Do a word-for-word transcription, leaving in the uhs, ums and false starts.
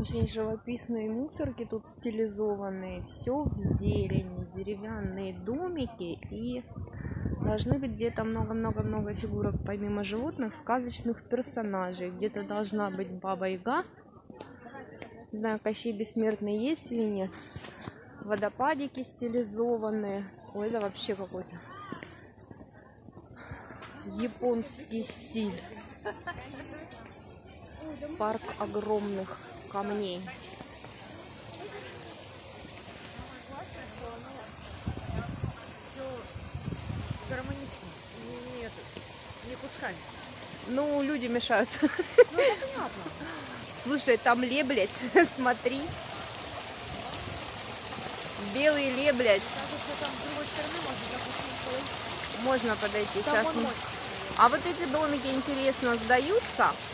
Очень живописные мусорки тут стилизованные, все в зелени, деревянные домики, и должны быть где-то много-много-много фигурок помимо животных, сказочных персонажей. Где-то должна быть Баба-Яга. Не знаю, Кощей Бессмертный есть или нет. Водопадики стилизованные. Ой, это вообще какой-то японский стиль. Парк огромных камней. Все гармонично. Не, нет, не кусками. Ну, люди мешают. Ну, это понятно. Слушай, там леблядь, смотри. Белый леблядь. Кажется, там с другой стороны можно запустить. Можно подойти. Там Сейчас. он мой. А вот эти домики, интересно, сдаются?